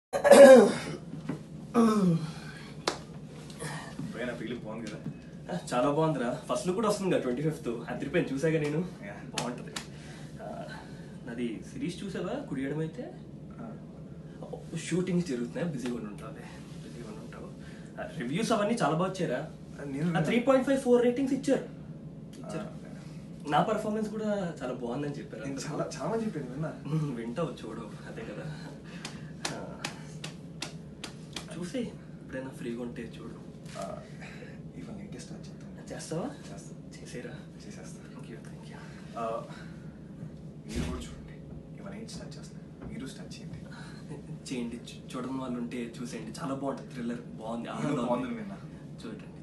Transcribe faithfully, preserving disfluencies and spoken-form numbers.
Feeling బాగుంది కదా? చాలా బాగుందిరా. ఫస్ట్ లుక్ కూడా వస్తుంది కదా ట్వంటీ ఫిఫ్త్. అదిరిపోయింది, చూసాగా నేను. బాగుంటుంది. నాది సిరీస్ చూసావా కుడియడం అయితే? షూటింగ్స్ జరుగుతున్నాయి, బిజీగా ఉంటావు బిజీగా ఉంటావు. రివ్యూస్ అవన్నీ చాలా బాగా వచ్చారా? Three point five four ratings ఇచ్చారు ఇచ్చారు నా పర్ఫార్మెన్స్ కూడా చాలా బాగుందని చెప్పారు. చాలా చాలా మంది చెప్పాను, విన్నా. వింటావు, చూడు, అదే కదా. చూసి ఎప్పుడైనా ఫ్రీగా ఉంటే చూడు. ఇవాళ లేటెస్ట్ చెప్తాను. చేస్తావా? చేస్తాను. చేసేరా? చేసేస్తాను. Thank you thank you. మీరు కూడా చూడండి. ఇవాళ ఏం స్టార్ట్ చేస్తాను, మీరు స్టార్ట్ చేయండి. చేయండి, చూడడం వాళ్ళు ఉంటే చూసేయండి. చాలా బాగుంటుంది, థ్రిల్లర్ బాగుంది, బాగుంది విన్నా. చూడండి.